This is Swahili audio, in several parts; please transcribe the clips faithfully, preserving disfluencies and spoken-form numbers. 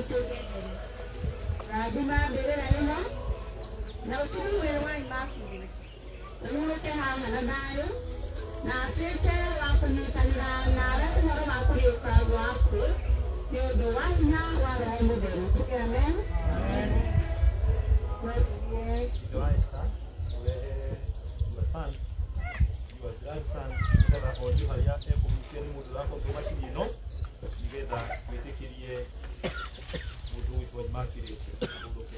Radima bere raina na uturu we wine market ulu te ha na dayo na tete wa kuni kanira na ra na ra ku ri ka wa ku yo do wa na wa ra mo de ru ke amen Doa está le fan you are grandson kana odi haya e ko muteni mudu lako to mashini no ibeda metekirie mudu ito makire udoke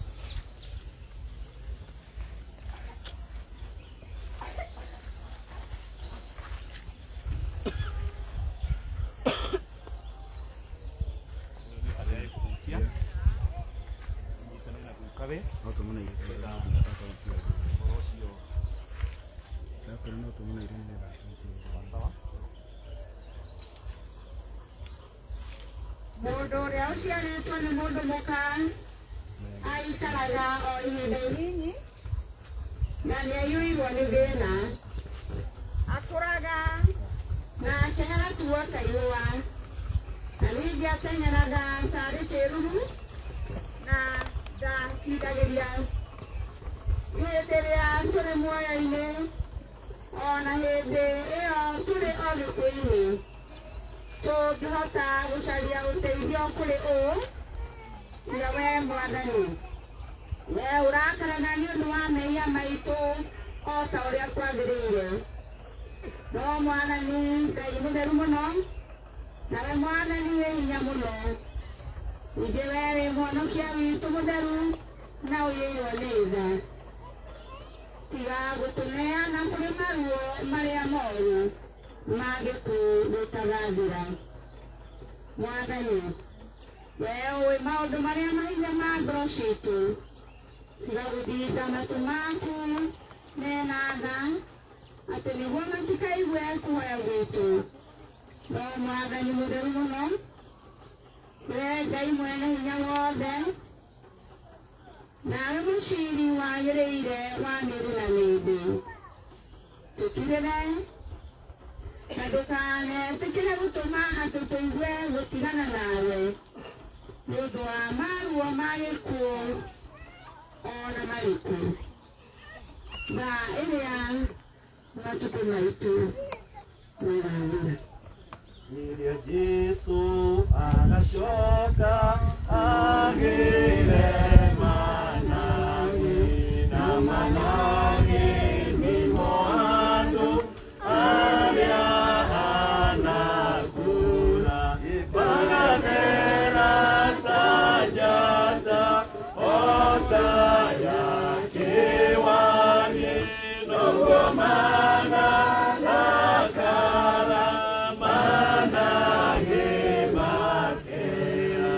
Modo reo sia ni tu ni modo mokan ai talaga o ini ini na ni ayu i woni bena akuraga na kena tua kaiwa ani dia tanya naga tari teru na da kita geria ye teria tore moya ine ona hede e o tore oli kwini to gihota gucaria uteithio kuri u tiga we mwathani we urakaraga ni undu wa mehia maitu o ta uria kwagiriire no mwathani ngai mutheru muno nawe mwathani wi hinya muno ningĩ we wĩ mwonokia witũ mũtheru na ũiyũirwo nĩ tha tiga gũtũneana kũrĩ maruo marĩa moru mangĩkũgũtagathĩra mwathani we ũĩ maũndũ marĩa maithe ma ngoro citũ tiga gũthinga matũ maku mena tha atĩ nĩguo matikaigue kũhoya gwitũ no mwathani mũtheru mũno we Ngai mwene hinya wothe nawe mũciri wagĩrĩire wa mĩrĩ na mĩndĩ tũkirĩre na ndũkanetĩkĩre gũtũma atĩ tũigue gũtigana nawe nĩ ũndũ wa maruo ma gĩkuũ ona marĩkũ thaa ĩrĩa matukũ maitũ marathira. Iria Jesu anachoka agire manani na manani ni moando alia anakura bagadera tajata otaya kiwani nongomana nakala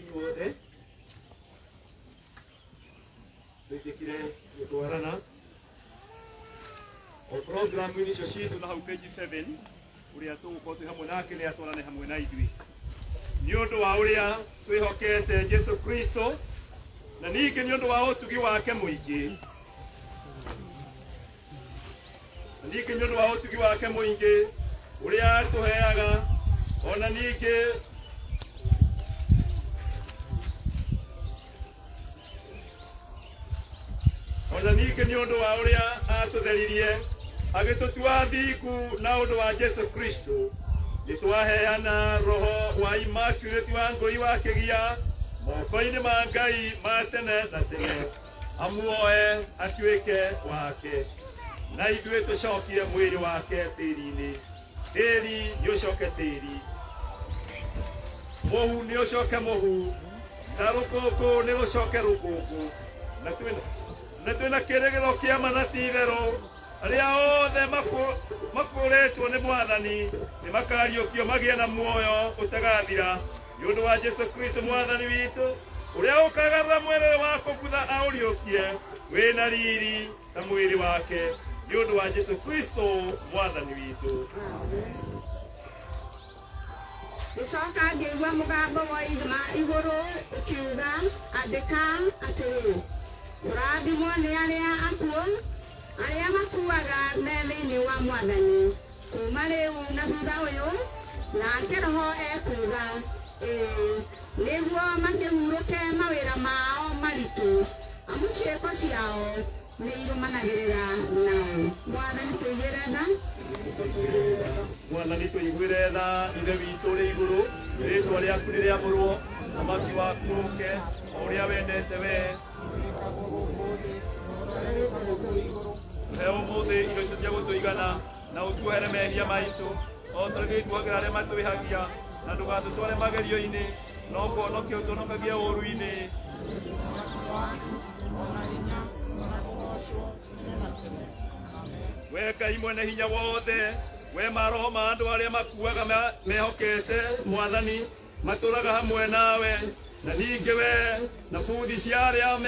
wothe twĩtĩkire gũtwarana o programu-inĩ icio citũ na hau page seven ũrĩa tũgũkorwo twĩ hamwe nake nĩ atwarane hamwe na ithuĩ nĩ ũndũ wa ũrĩa twĩhokete Jesu Kristo na ningĩ nĩ ũndũ wa ũtugi wake mũingĩ na ningĩ nĩ ũndũ wa ũtugi wake mũingĩ ũrĩa tũheaga ona ningĩ ona ningĩ nĩ ũndũ wa ũrĩa atũtheririe agĩtũtua thingu na ũndũ wa Jesu Kristo nĩtwaheana roho wa Immaculate wa ngũi wa kĩgia moko-inĩ ma Ngai ma tene na tene amuoe atuĩke wake na ithuĩ tũcokie mwĩrĩ wake tĩri-inĩ tĩri nĩ ũcoke tĩri mũhu nĩ ũcoke mũhu na rũkũngũ nĩ rũcoke rũkũngũ na twĩna na twĩna kĩrĩgĩro kĩa ma na ti-itherũ arĩa othe makũrĩtwo nĩ Mwathani nĩ makariũkio magĩe na muoyo ũtagathira nĩ ũndũ wa Jesu Kristo Mwathani witũ ũrĩa ũkagarũra mwĩrĩ wa kũbutha aũriũkie wĩna riri ta mwĩrĩ wake nĩ ũndũ wa Jesu Kristo Mwathani witũ. Gĩcoka ngĩigua mũgambo wa igũrũ ũkiuga andĩka atĩrĩ kũrathimwo nĩ arĩa akuũ arĩa makuaga me thĩinĩ wa Mwathani kuma rĩu na thutha ũyũ nake Roho ekuuga ĩĩ nĩguo makĩhurũke mawĩra mao maritũ amu ciĩko ciao nĩ irũmanagĩrĩra nao. Mwathani tũiguĩre tha Mwathani tũiguĩre tha ithe witũ ũrĩ igũrũ rĩĩtwa rĩaku nĩ rĩamũrwo ũthamaki waku ũũke o ũrĩa wendete wee he ũmũthĩ indo icio cia gũtũigana na ũtuohere mehia maitũ o ta rĩngĩ tuohagĩra arĩa matwĩhagia na ndũgatũtware magerio-inĩ no kũhonokia ũtũhonokagia ũũru-inĩ we Ngai mwene hinya wothe we maroho ma andũ arĩa makuaga mehokete Mwathani matũraga hamwe nawe na ningĩ we na buthi cia arĩa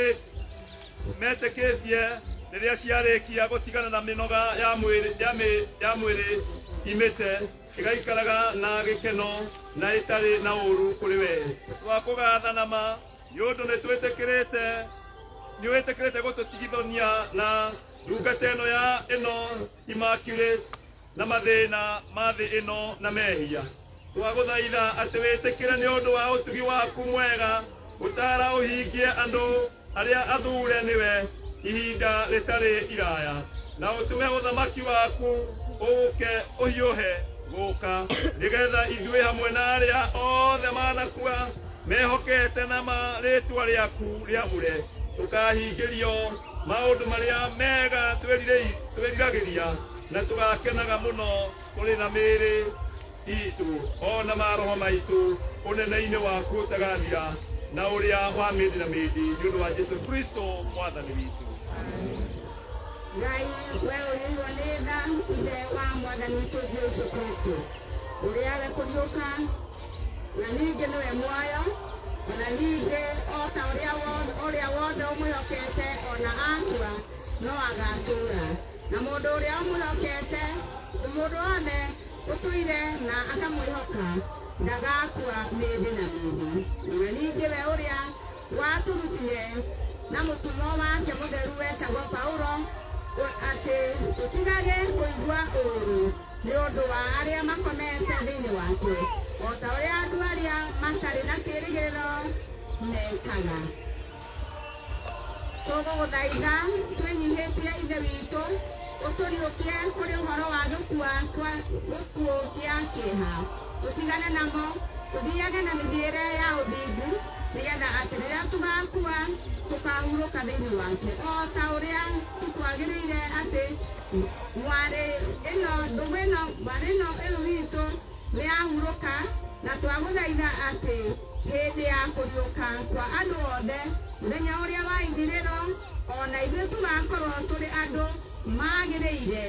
metĩkĩtie rĩrĩa ciarĩkia gũtigana na mĩnoga ya mwĩrĩ ya mwĩrĩ imĩte ĩgaikaraga na gĩkeno na ĩtarĩ na ũũru kũrĩ we twakũgatha ma nĩ ũndũ nĩ twĩtĩkĩrĩte nĩ wĩtĩkĩrĩte gũtũtigithania na ndungata ĩno ya ĩno Immaculate na mathĩna ma thĩ ĩno na mehia twagũthaitha atĩ wĩtĩkĩre nĩ ũndũ wa ũtugi waku mwega gũtara ũhingie andũ arĩa athure nĩwe ihinda rĩtarĩ iraya na ũtũme ũthamaki waku ũũke ũhiũhe gũka nĩgetha ithuĩ hamwe na arĩa othe manakua mehokete na marĩtwa rĩaku rĩamũre tũkahingĩrio maũndũ marĩa mega twĩriragĩria na tũgakenaga mũno kũrĩ na mĩĩrĩ itũ ona maroho maitũ ũnene-inĩ waku ũtagathira na ũrĩa wa mĩndĩ na mĩndĩ nĩ ũndũ wa Jesu Kristo Mwathani witũ. Ngai we ũrĩirwo nĩ tha ithe wa Mwathani witũ Jesu Kristo ũrĩa we kũriũka na ningĩ nĩwe muoyo ona ningĩ o ta ũrĩa wothe ũmwĩhokete ona akua no agatũũra na mũndũ ũrĩa ũmwĩhokete mũndũ wothe ũtũire na akamwĩhoka ndagakua mĩndĩ na mĩndĩ na ningĩ we ũrĩa watũrutire na mũtumwo wake mũtheru wetagwo Paulo atĩ tũtigage kũigua ũũru nĩ ũndũ wa arĩa makomete thĩinĩ wake o ta ũrĩa andũ arĩa matarĩ na kĩĩrĩgĩrĩro mekaga. Tũgũgũthaitha twĩnyihĩtie ithe witũ ũtũriũkie kũrĩ ũhoro wa gĩkua gĩkuũ gĩa kĩeha tũtigane namo tũthiage na mĩthiĩre ya ũthingu nĩgetha atĩ rĩrĩa tũgakua tũkahurũka thĩinĩ wake o ta ũrĩa tũkwagĩrĩire atĩ mwarĩ ĩno ndũgũ ĩno mwarĩ ĩno ĩno witũ nĩ yahurũka na twagũthaitha atĩ hĩndĩ ya kũriũka kwa andũ othe mũthenya ũrĩa wa ithirĩro ona ithuĩ tũgakorwo tũrĩ andũ magĩrĩire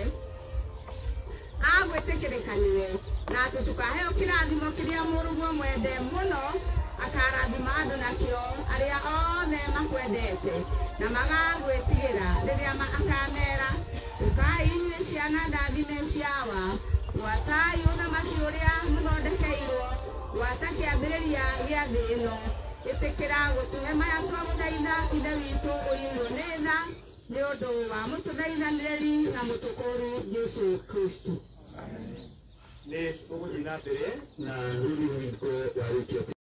a gwĩtĩkĩrĩka nĩwe na atĩ tũkaheo kĩrathimo kĩrĩa mũrũguo mwende mũno akarathima nakio aria one makwendete na magagwetigĩra rĩrĩa akamera ukai inyuĩ ciana ndathime ciawa watai ũthamaki ũrĩa mũthondekeirwo wata kĩambĩrĩria gĩa thĩ ĩno ĩtĩkĩra gũtũhe maya twagũthaitha ithe witũ ũiyũirwo nĩ tha nĩ ũndũ wa mũtũthaithanĩrĩri na mũtũkũru Jesũ Kristo. Nĩ ũgũthiĩ na mbere na rĩu witũ wa wiki